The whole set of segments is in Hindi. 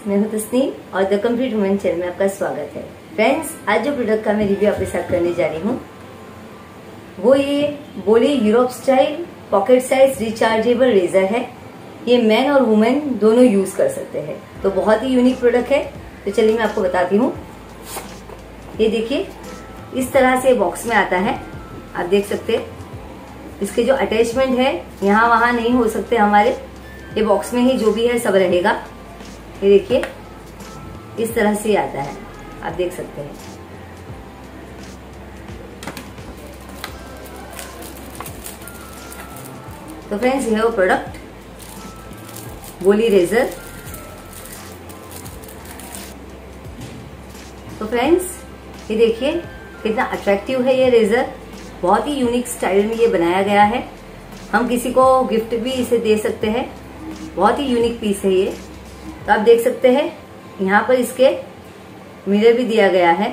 मैं हूं तस्नीम और द कंप्लीट वुमन चैनल में आपका स्वागत है। फ्रेंड्स, आज जो प्रोडक्ट का मैं रिव्यू आपके साथ करने जा रही हूँ वो ये बोली Europe style pocket size rechargeable razor है। ये मैन और वुमेन दोनों यूज कर सकते हैं, तो बहुत ही यूनिक प्रोडक्ट है। तो चलिए मैं आपको बताती हूँ। ये देखिए, इस तरह से बॉक्स में आता है, आप देख सकते हैं। इसके जो अटैचमेंट है यहाँ वहां नहीं हो सकते हमारे, ये बॉक्स में ही जो भी है सब रहेगा। ये देखिए, इस तरह से आता है, आप देख सकते हैं। तो फ्रेंड्स, ये है वो प्रोडक्ट बोली रेजर। तो फ्रेंड्स, ये देखिए कितना अट्रैक्टिव है ये रेजर। बहुत ही यूनिक स्टाइल में ये बनाया गया है। हम किसी को गिफ्ट भी इसे दे सकते हैं। बहुत ही यूनिक पीस है ये। तो आप देख सकते हैं यहाँ पर इसके मिरर भी दिया गया है।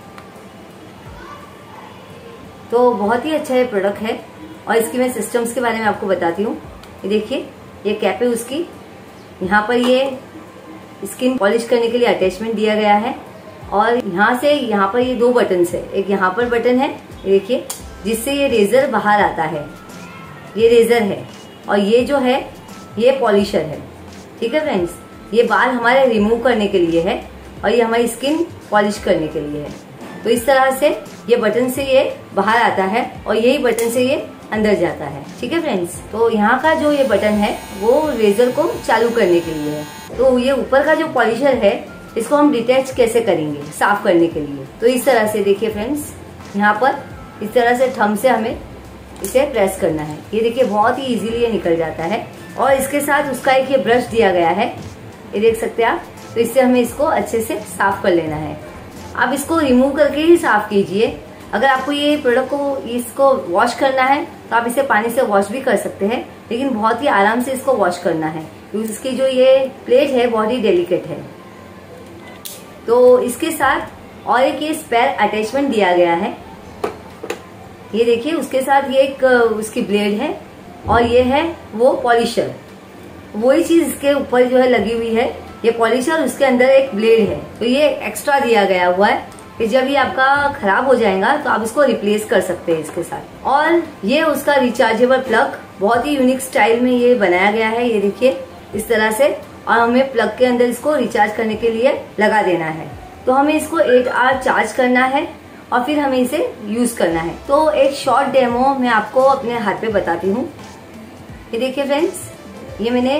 तो बहुत ही अच्छा ये प्रोडक्ट है। और इसकी मैं सिस्टम्स के बारे में आपको बताती हूँ। ये देखिए, ये कैप है उसकी। यहाँ पर ये स्किन पॉलिश करने के लिए अटैचमेंट दिया गया है। और यहाँ से यहाँ पर ये दो बटन है। एक यहाँ पर बटन है, ये देखिए, जिससे ये रेजर बाहर आता है। ये रेजर है और ये जो है ये पॉलिशर है। ठीक है फ्रेंड्स, ये बाल हमारे रिमूव करने के लिए है और ये हमारी स्किन पॉलिश करने के लिए है। तो इस तरह से ये बटन से ये बाहर आता है और यही बटन से ये अंदर जाता है। ठीक है फ्रेंड्स, तो यहाँ का जो ये बटन है वो रेजर को चालू करने के लिए है। तो ये ऊपर का जो पॉलिशर है इसको हम डिटैच कैसे करेंगे साफ करने के लिए। तो इस तरह से देखिए फ्रेंड्स, यहाँ पर इस तरह से थंब से हमें इसे प्रेस करना है। ये देखिए, बहुत ही इजीली ये निकल जाता है। और इसके साथ उसका एक ये ब्रश दिया गया है, ये देख सकते हैं आप। तो इससे हमें इसको अच्छे से साफ कर लेना है। आप इसको रिमूव करके ही साफ कीजिए। अगर आपको ये प्रोडक्ट को इसको वॉश करना है तो आप इसे पानी से वॉश भी कर सकते हैं, लेकिन बहुत ही आराम से इसको वॉश करना है क्योंकि इसकी जो ये प्लेट है बहुत ही डेलिकेट है। तो इसके साथ और एक ये स्पेयर अटैचमेंट दिया गया है। ये देखिए, उसके साथ ये एक उसकी ब्लेड है और ये है वो पॉलिशर। वही चीज इसके ऊपर जो है लगी हुई है, ये पॉलिशर, उसके अंदर एक ब्लेड है। तो ये एक्स्ट्रा दिया गया हुआ है कि जब ये आपका खराब हो जाएगा तो आप इसको रिप्लेस कर सकते हैं इसके साथ। और ये उसका रिचार्जेबल प्लग, बहुत ही यूनिक स्टाइल में ये बनाया गया है। ये देखिए इस तरह से, और हमें प्लग के अंदर इसको रिचार्ज करने के लिए लगा देना है। तो हमें इसको 8 आवर चार्ज करना है और फिर हमें इसे यूज करना है। तो एक शॉर्ट डेमो मैं आपको अपने हाथ पे बताती हूँ। ये देखिए फ्रेंड्स, ये मैंने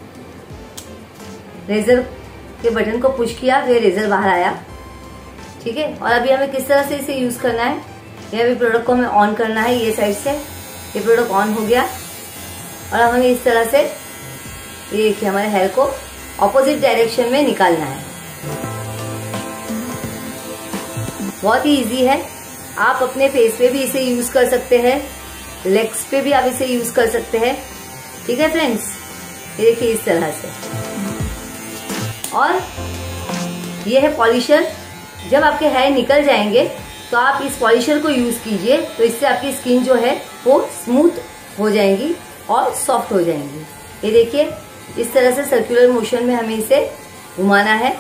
रेजर के बटन को पुश किया तो ये रेजर बाहर आया। ठीक है, और अभी हमें किस तरह से इसे यूज करना है, ये अभी प्रोडक्ट को हमें ऑन करना है। ये साइड से ये प्रोडक्ट ऑन हो गया और अब हमें इस तरह से ये देखिए हमारे हेयर को ऑपोजिट डायरेक्शन में निकालना है। बहुत ही इजी है। आप अपने फेस पे भी इसे यूज कर सकते हैं, लेग्स पे भी आप इसे यूज कर सकते हैं। ठीक है फ्रेंड्स, ये देखिए इस तरह से। और ये है पॉलिशर। जब आपके हेयर निकल जाएंगे तो आप इस पॉलिशर को यूज कीजिए, तो इससे आपकी स्किन जो है वो स्मूथ हो जाएंगी और सॉफ्ट हो जाएंगी। ये देखिए, इस तरह से सर्कुलर मोशन में हमें इसे घुमाना है।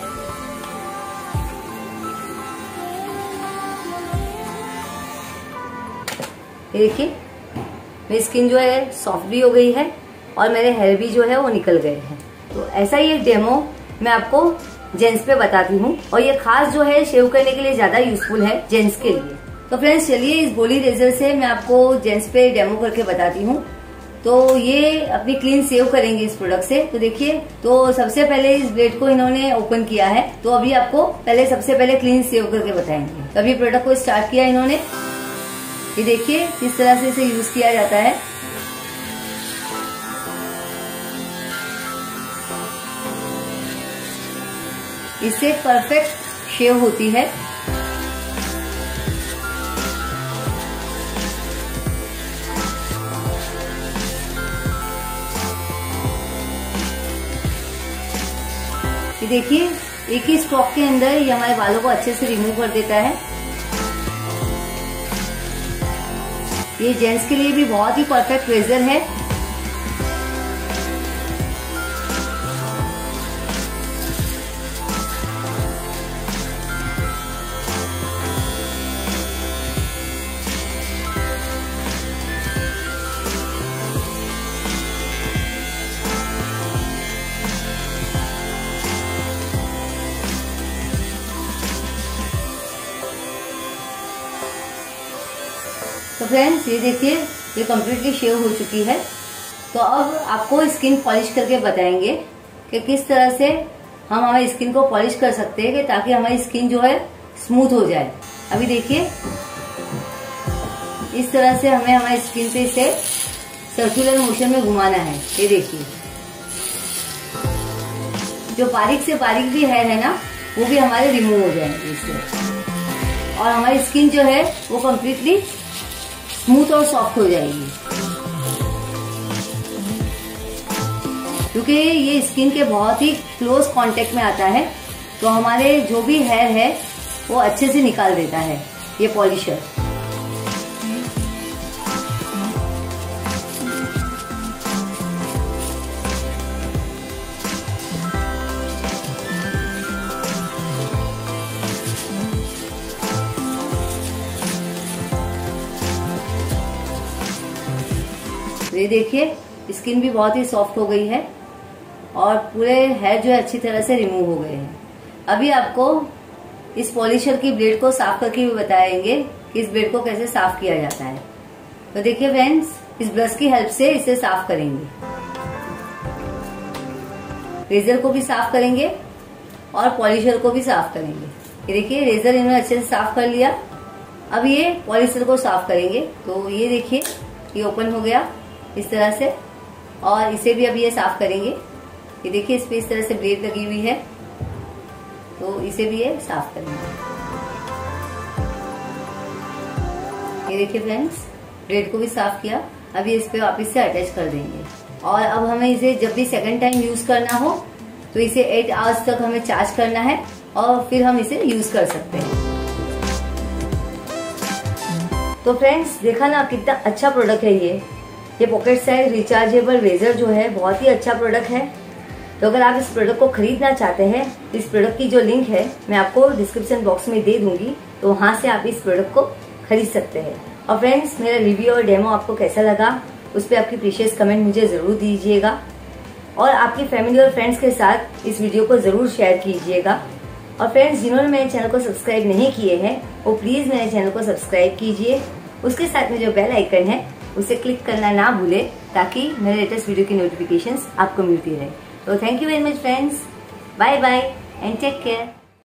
देखिए, मेरी स्किन जो है सॉफ्ट भी हो गई है और मेरे हेयर भी जो है वो निकल गए हैं। तो ऐसा ही एक डेमो मैं आपको जेंट्स पे बताती हूँ, और ये खास जो है शेव करने के लिए ज्यादा यूजफुल है जेंट्स के लिए। तो फ्रेंड्स, चलिए इस बोली रेजर से मैं आपको जेंट्स पे डेमो करके बताती हूँ। तो ये अपनी क्लीन सेव करेंगे इस प्रोडक्ट से। तो देखिए, तो सबसे पहले इस ब्लेड को इन्होंने ओपन किया है, तो अभी आपको सबसे पहले क्लीन सेव करके बताएंगे। तो अभी प्रोडक्ट को स्टार्ट किया इन्होंने। ये देखिए किस तरह से इसे यूज किया जाता है। इससे परफेक्ट शेव होती है। ये देखिए, एक ही स्ट्रोक के अंदर ये हमारे बालों को अच्छे से रिमूव कर देता है। ये जेंट्स के लिए भी बहुत ही परफेक्ट रेजर है। तो फ्रेंड्स ये देखिए ये कम्प्लीटली शेव हो चुकी है। तो अब आपको स्किन पॉलिश करके बताएंगे कि किस तरह से हम हमारी स्किन को पॉलिश कर सकते हैं कि ताकि हमारी स्किन जो है स्मूथ हो जाए। अभी देखिए इस तरह से हमें हमारी स्किन पे इसे सर्कुलर मोशन में घुमाना है। ये देखिए जो बारीक से बारीक भी हेयर है ना वो भी हमारे रिमूव हो जाएंगे इससे, और हमारी स्किन जो है वो कम्प्लीटली स्मूथ और सॉफ्ट हो जाएगी। क्योंकि ये स्किन के बहुत ही क्लोज कांटेक्ट में आता है तो हमारे जो भी हेयर है वो अच्छे से निकाल देता है ये पॉलिशर। ये देखिए स्किन भी बहुत ही सॉफ्ट हो गई है और पूरे हेयर जो है अच्छी तरह से रिमूव हो गए हैं। अभी आपको इस पॉलिशर की ब्लेड को साफ करके भी बताएंगे कि इस ब्लेड को कैसे साफ किया जाता है। तो देखिए फ्रेंड्स इस ब्रश की हेल्प से इसे साफ करेंगे, रेजर को भी साफ करेंगे और पॉलिशर को भी साफ करेंगे। ये देखिए रेजर इन्होंने अच्छे से साफ कर लिया। अब ये पॉलिशर को साफ करेंगे। तो ये देखिए ये ओपन हो गया इस तरह से, और इसे भी अब ये साफ करेंगे। ये देखिए इस पे इस तरह से ब्लेड लगी हुई है तो इसे भी ये साफ करेंगे। ये देखिए फ्रेंड्स ब्लेड को भी साफ किया। अब ये इस पे वापस से अटैच कर देंगे। और अब हमें इसे जब भी सेकंड टाइम यूज करना हो तो इसे 8 आवर्स तक हमें चार्ज करना है और फिर हम इसे यूज कर सकते हैं। तो फ्रेंड्स देखा ना कितना अच्छा प्रोडक्ट है ये पॉकेट साइज रिचार्जेबल रेजर जो है बहुत ही अच्छा प्रोडक्ट है। तो अगर आप इस प्रोडक्ट को खरीदना चाहते हैं इस प्रोडक्ट की जो लिंक है मैं आपको डिस्क्रिप्शन बॉक्स में दे दूंगी, तो वहां से आप इस प्रोडक्ट को खरीद सकते हैं। और फ्रेंड्स मेरा रिव्यू और डेमो आपको कैसा लगा उस पर आपकी प्रीशियस कमेंट मुझे जरूर दीजिएगा, और आपकी फैमिली और फ्रेंड्स के साथ इस वीडियो को जरूर शेयर कीजिएगा। और फ्रेंड्स जिन्होंने मेरे चैनल को सब्सक्राइब नहीं किए हैं वो प्लीज मेरे चैनल को सब्सक्राइब कीजिए। उसके साथ में जो बेल आइकन है उसे क्लिक करना ना भूले ताकि मेरे लेटेस्ट वीडियो की नोटिफिकेशंस आपको मिलती रहे। तो thank you very much friends, bye bye and take care.